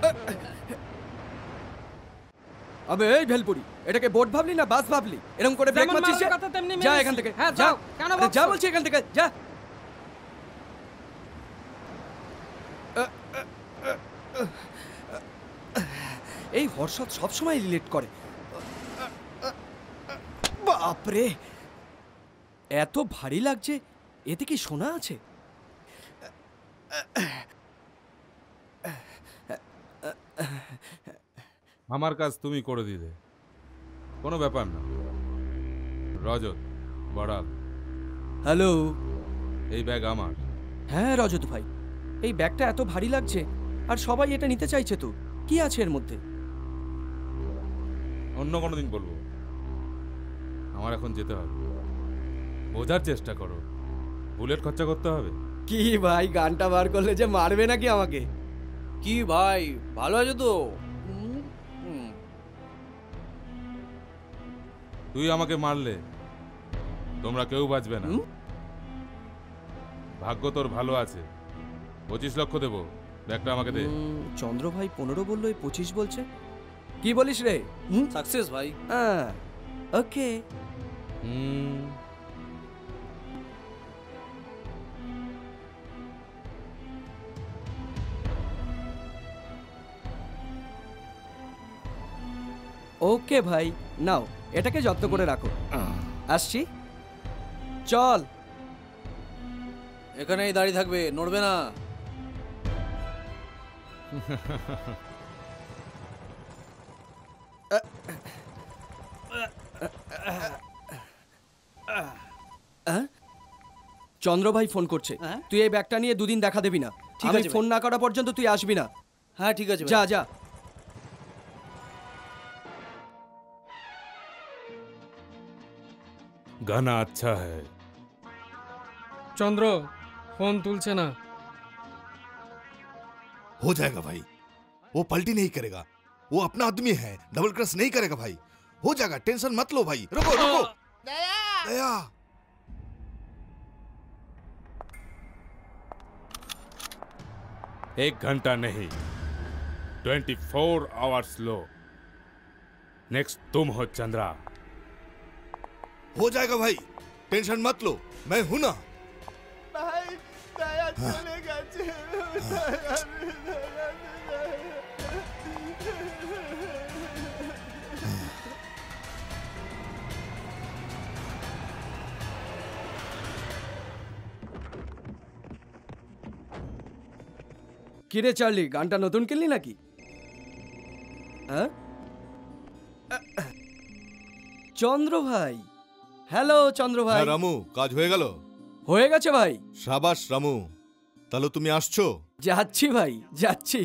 আবে এই ভেলপুরি, এটাকে বোট ভাবলি না বাস ভাবলি? এরকম করে ব্রেক মারছিস যে? যা এখান থেকে। হ্যাঁ যা, যাও। কেন বলছো? যা বলছি এখান থেকে যা। এই হর্ষদ সবসময় রিলেট করে। বাপরে, এত ভারী লাগছে। এতে কি সোনা আছে? আমার কাজ তুমি করে দিলে, কোনো ব্যাপার না। রজত, বড়াল, হ্যালো। এই ব্যাগ আমার। হ্যাঁ রজত ভাই, এই ব্যাগটা এত ভারী লাগছে আর সবাই এটা নিতে চাইছে, তো কি আছে এর মধ্যে? অন্য কোনো দিন বলবো, আমার এখন যেতে হবে। বোঝার চেষ্টা করো, বুলেট খরচা করতে হবে। কি ভাই, গানটা বার করলে যে মারবে নাকি আমাকে? কি ভাই, ভালো আছে তো? তুই আমাকে মারলে তোমরা কেউ বাঁচবে না। ভাগ্য তোর ভালো আছে। 25 লক্ষ দেবো, ব্যাগটা আমাকে দে। চন্দ্র ভাই 15 বললো, 25 বলছে। কি বলিস রে? সাকসেস ভাই। হ্যাঁ, ওকে। ওকে ভাই, নাও এটাকে যত্ন করে রাখো। আসছি, চল। এখানেই দাঁড়িয়ে থাকবে, নড়বে না। চন্দ্র ভাই ফোন করছে। তুই এই ব্যাগটা নিয়ে দুদিন দেখা দেবি না। ঠিক আমি আছে ফোন না করা পর্যন্ত তুই আসবি না। হ্যাঁ ঠিক আছে, যা যা। गाना अच्छा है। চন্দ্র ফোন তুলছে না। हो जाएगा भाई, वो पलटी नहीं करेगा। वो अपना आदमी है, डबल क्रॉस नहीं करेगा भाई। हो जाएगा, टेंशन मत लो भाई। रुको रुको। दया, 1 घंटा नहीं, 24 आवर्स लो। नेक्स्ट तुम हो चंद्रा। हो जाएगा भाई, टेंशन मत लो, मैं हूं ना। भाई दया चलेगा। কিরে চার্লি, গানটা নতুন কিনলি নাকি? হ্যাঁ চন্দ্র ভাই। হ্যালো চন্দ্র ভাই। রামু, কাজ হয়ে গেল? হয়ে গেছে ভাই। সাবাস রামু, তাহলে তুমি আসছো? যাচ্ছি ভাই, যাচ্ছি।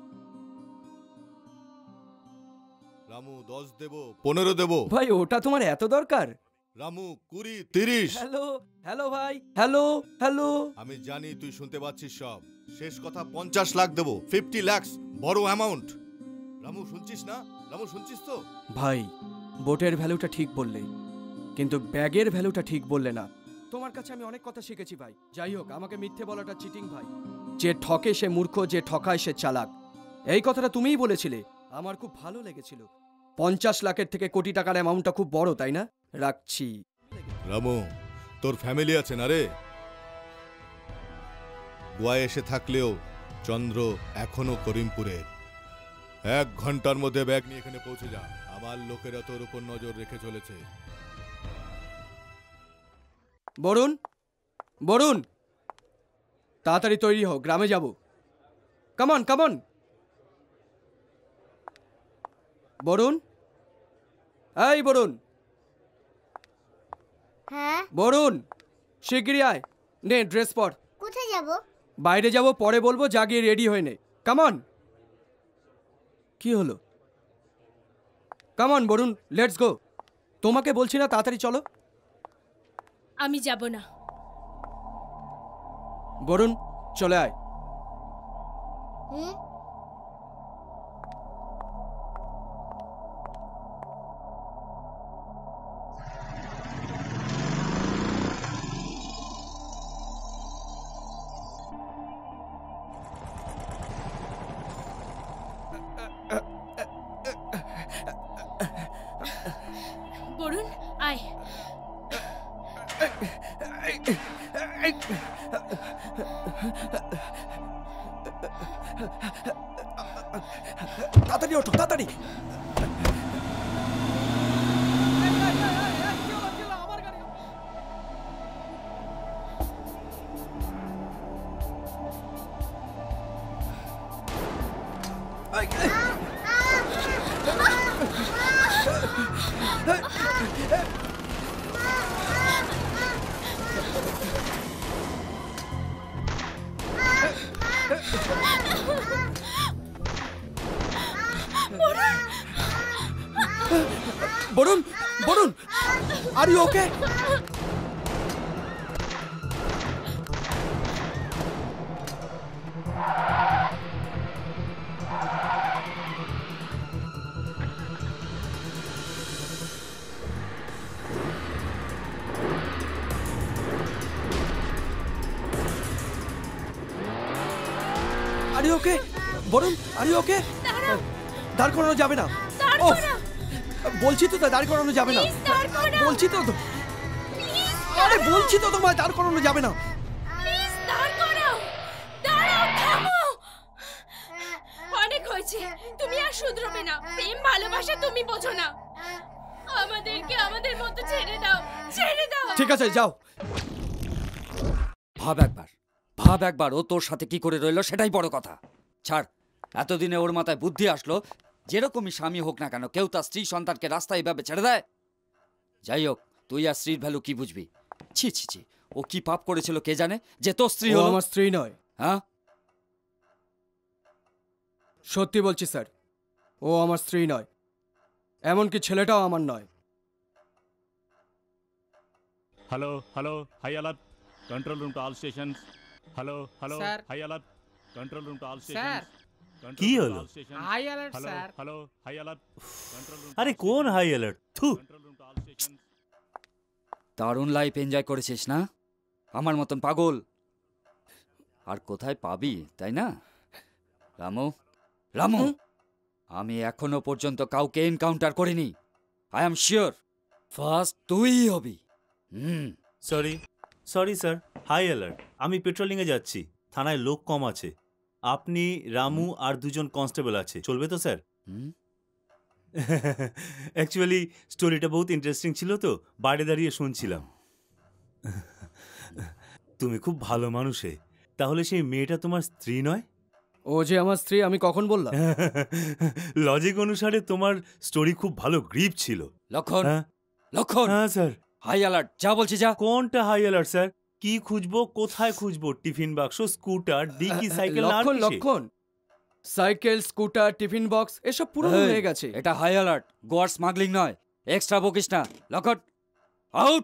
রামু 10 দেব, 15 দেব। ভাই ওটা তোমার এত দরকার? রামু 20, 30। হ্যালো হ্যালো ভাই, হ্যালো হ্যালো। আমি জানি তুই শুনতে পাচ্ছিস সব। শেষ কথা 50 লাখ দেব, 50 লাখ, বড় অ্যামাউন্ট। রামু শুনছিস না? রামু শুনছিস তো? ভাই বোটের ভ্যালুটা ঠিক বললে, কিন্তু ব্যাগের ভ্যালুটা ঠিক বললে না। তোমার কাছে আমি অনেক কথা শিখেছি ভাই। যাই হোক, আমাকে মিথ্যে বলাটা চিটিং ভাই। যে ঠকে সে মূর্খ, যে ঠকায় সে চালাক। এই কথাটা তুমিই বলেছিলে, আমার খুব ভালো লেগেছিল। 50 লাখের থেকে কোটি টাকার অ্যামাউন্টটা খুব বড়, তাই না? রাখছি। রামু, তোর ফ্যামিলি আছে না রে? গোয়ায় এসে থাকলেও চন্দ্র এখনো করিমপুরে। 1 ঘন্টার মধ্যে ব্যাগ নিয়ে এখানে পৌঁছে যা। আমার লোকেরা তোর উপর নজর রেখে চলেছে। বরুণ, বরুণ, তাড়াতাড়ি তৈরি হও, গ্রামে যাব। Come on come on. বরুণ, এই বরুণ। হ্যাঁ বরুণ, শিগগিরই আয়। নে ড্রেস পর। কোথায় যাব? বাইরে যাব, পরে বলবো, যা গিয়ে রেডি হয়ে নে। কামন। কি হলো? Come on Varun, let's go. তোমাকে বলছি না তাড়াতাড়ি চলো। আমি যাব না। বরুণ চলে আয়। হুম তাড়াতাড়ি ওঠো, তাড়াতাড়ি। Varun, Varun, are you okay? Are you okay? Varun, are you okay? দাঁড় করানো যাবে না। ওহ, বলছি তো দাঁড় করানো যাবে না। বলছি তো, আরে বলছি তো তোমায় দাঁড় করানো যাবে না। অনেক হয়েছে, তুমি আর শুধরবে না। প্রেম ভালোবাসা তুমি বোঝো না। আমাদেরকে আমাদের মতো ছেড়ে দাও, ছেড়ে দাও। ঠিক আছে, যাও। ভাব একবার ও তোর সাথে কি করে রইলো সেটাই বড় কথা। ছাড়, এতদিনে ওর মাথায় বুদ্ধি আসলো, যেরকমই স্বামী হোক না কেন কেউ তার স্ত্রী সন্তানকে রাস্তায় এভাবে ছেড়ে দেয়? যাই হোক, তুই আর স্ত্রীর ভ্যালু কি বুঝবি? ছি ছি ছি, ও কি পাপ করেছিল কে জানে যে তোর স্ত্রী ও হলো? আমার স্ত্রী নয়। হ্যাঁ, সত্যি বলছি স্যার, ও আমার স্ত্রী নয়, এমনকি ছেলেটাও আমার নয়। Hello hello high alert control room to all stations hello hello Sir. High alert control room to all Sir. Stations কি হলো? High alert hello sir. Hello high alert control room আরে কোন হাই অ্যালার্ট? থু, control room to all stations দারুণ life enjoy করেছিস না? আমার মতন পাগল আর কোথায় পাবি, তাই না? রামু, রামু, আমি এখনো পর্যন্ত কাউকে এনকাউন্টার করিনি। আই এম শিওর ফার্স্ট তুই হবি। Sorry sorry sir, high alert. আমি পেট্রোলিংয়ে যাচ্ছি, থানায় লোক কম আছে। আপনি, রামু আর দুজন কনস্টেবল আছে, চলবে তো স্যার? অ্যাকচুয়ালি স্টোরিটা বহুত ইন্টারেস্টিং ছিল তো, বাইরে দাঁড়িয়ে শুনছিলাম। তুমি খুব ভালো মানুষে। তাহলে সেই মেয়েটা তোমার স্ত্রী নয়? ও যে আমার স্ত্রী আমি কখন বললাম? লজিক অনুসারে তোমার স্টোরি খুব ভালো গ্রিপ ছিল। লক্ষণ, হ্যাঁ লক্ষণ, হ্যাঁ স্যার। হাই অ্যালার্ট, যা বলছি যা। কোনটা হাই অ্যালার্ট স্যার? কি খুঁজবো, কোথায় খুঁজবো? টিফিন বাক্স, স্কুটার, ডিকি, সাইকেল আর লক্ষণ, কিসে? লক্ষণ, সাইকেল, স্কুটার, টিফিন বক্স এসব পুরনো হয়ে গেছে। এটা হাই অ্যালার্ট, গোয়ার স্মাগলিং নয়। এক্সট্রা বকিস না। Lakshman, out.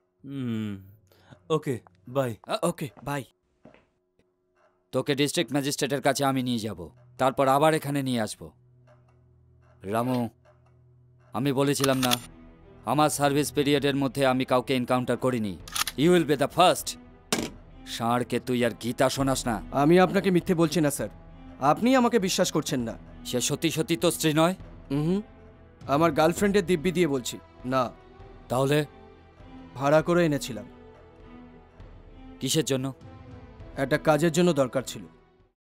Okay bye. Okay bye. তোকে ডিস্ট্রিক্ট ম্যাজিস্ট্রেটের কাছে আমি নিয়ে যাব, তারপর আবার এখানে নিয়ে আসব। রামু, আমি বলেছিলাম না আমার সার্ভিস পিরিয়ডের মধ্যে আমি কাউকে এনকাউন্টার করিনি। You will be the first. ষাঁড়কে তুই আর গীতা শোনাস না। আমি আপনাকে মিথ্যে বলছি না স্যার, আপনি আমাকে বিশ্বাস করছেন না। সে সত্যি সত্যি তো স্ত্রী নয়? আমার গার্লফ্রেন্ডের দিব্যি দিয়ে বলছি না। তাহলে? ভাড়া করে এনেছিলাম। কিসের জন্য? একটা কাজের জন্য দরকার ছিল।